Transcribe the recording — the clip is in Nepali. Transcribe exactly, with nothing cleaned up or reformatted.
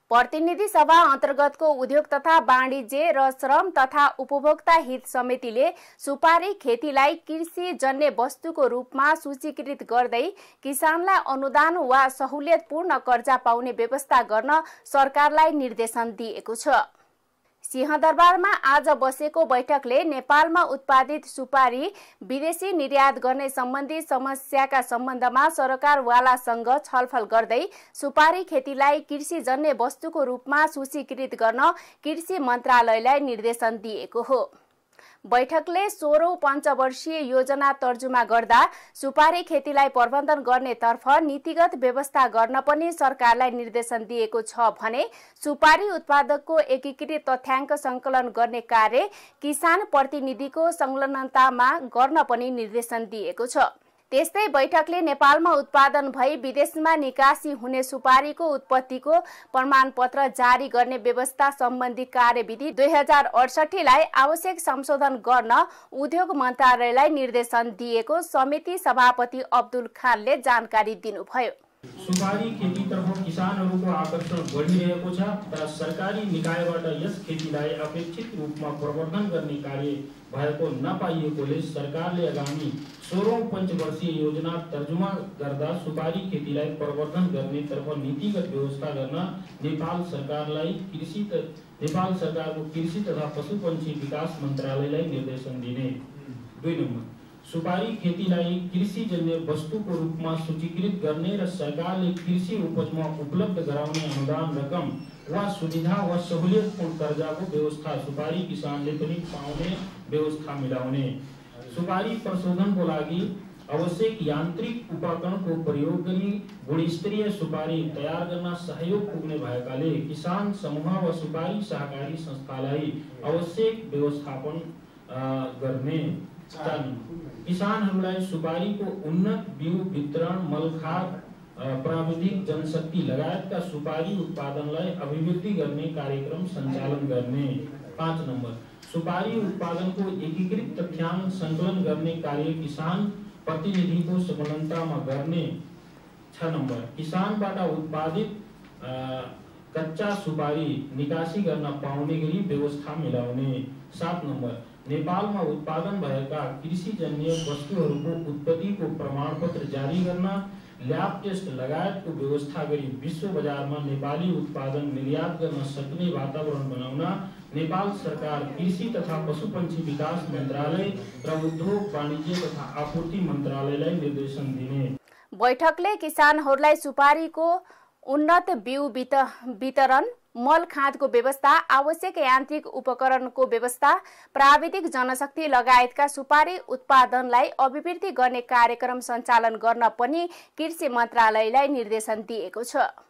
प्रतिनिधि सभा अन्तर्गतको उद्योग तथा वाणिज्य र श्रम तथा उपभोक्ता हित समितिले सुपारी खेतीलाई कृषि जन्य वस्तुको रूपमा सूचीकृत गर्दै किसानलाई अनुदान वा सहुलियतपूर्ण कर्जा पाउने व्यवस्था गर्न सरकारलाई निर्देशन दिएको छ। सिंहदरबारमा आज बसेको बैठकले नेपालमा उत्पादित सुपारी विदेशी निर्यात गर्ने सम्बन्धी समस्याका सम्बन्धमा सरकारवालासँग छलफल गर्दै सुपारी खेतीलाई कृषिजन्य वस्तुको रूपमा सूचीकृत गर्न कृषि मन्त्रालयलाई निर्देशन दिएको हो। बैठकले सोह्रौं पञ्चवर्षीय योजना तर्जुमा गर्दा सुपारी खेतीलाई प्रबन्धन गर्नेतर्फ नीतिगत व्यवस्था गर्न पनि सरकारलाई निर्देशन दिएको छ भने सुपारी उत्पादकको एकीकृत तथ्याङ्क संकलन गर्ने कार्य किसान प्रतिनिधिको संलग्नतामा गर्न पनि निर्देशन दिएको छ। त्यस्तै बैठकले नेपालमा उत्पादन भई विदेशमा निकासी हुने सुपारीको उत्पत्तिको प्रमाणपत्र जारी गर्ने व्यवस्था सम्बन्धी कार्यविधि दुई हजार अडसठी लाई आवश्यक संशोधन गर्न उद्योग मन्त्रालयलाई निर्देशन दिएको समिति सभापति अब्दुल खानले जानकारी दिनुभयो। सुपारी खेतीतर्फ किसानहरूको आकर्षण बढिरहेको छ तर सरकारी निकायबाट यस खेतीलाई अपेक्षित रूपमा प्रवर्धन गर्ने कार्य भएको नपाइएकोले सरकारले आगामी सोह्रौं पञ्चवर्षीय योजना तर्जुमा गर्दा सुपारी खेतीलाई प्रवर्धन गर्नेतर्फ नीतिगत व्यवस्था गर्न नेपाल सरकारलाई कृषि नेपाल सरकारको कृषि तथा पशुपन्छी विकास मन्त्रालयलाई निर्देशन दिने। दुई नम्बर, सुपारी खेतीलाई कृषिजन्य वस्तुको रूपमा सूचीकृत गर्ने र सरकारले कृषि उपजमा उपलब्ध गराउने अनुदान रकम वा सुविधा वा सहुलियतपूर्ण कर्जाको व्यवस्था सुपारी किसानले पनि पाउने व्यवस्था मिलाउने। सुपारी प्रशोधनको लागि आवश्यक यान्त्रिक उपकरणको प्रयोग गरी गुणस्तरीय सुपारी तयार गर्न सहयोग पुग्ने भएकाले किसान समूह वा सुपारी सहकारी संस्थालाई आवश्यक व्यवस्थापन गर्ने। किसानहरूलाई सुपारीको उन्नत बिउ वितरण मलखाद प्राविधिक जनशक्ति लगायतका सुपारी उत्पादनलाई अभिवृद्धि गर्ने कार्यक्रम सञ्चालन गर्ने। पाँच नम्बर, सुपारी उत्पादनको एकीकृत तथ्याङ्क सङ्कलन गर्ने कार्य किसान प्रतिनिधिको संलग्नतामा गर्ने। छ नम्बर, किसानबाट उत्पादित कच्चा सुपारी निकासी गर्न पाउने गरी व्यवस्था मिलाउने। सात नम्बर, नेपालमा उत्पादन भएका कृषिजन्य वस्तुहरूको उत्पत्तिको प्रमाणपत्र जारी गर्न ल्याब टेस्ट लगायतको व्यवस्था गरी विश्व बजारमा नेपाली उत्पादन निर्यात गर्न सक्ने वातावरण बनाउन नेपाल सरकार कृषि तथा पशुपन्छी विकास मन्त्रालय र उद्योग वाणिज्य तथा आपूर्ति मन्त्रालयलाई निर्देशन दिने। बैठकले किसानहरूलाई सुपारीको उन्नत बिउ वितरण मल खादको व्यवस्था आवश्यक यान्त्रिक उपकरणको व्यवस्था प्राविधिक जनशक्ति लगायतका सुपारी उत्पादनलाई अभिवृद्धि गर्ने कार्यक्रम सञ्चालन गर्न पनि कृषि मन्त्रालयलाई निर्देशन दिएको छ।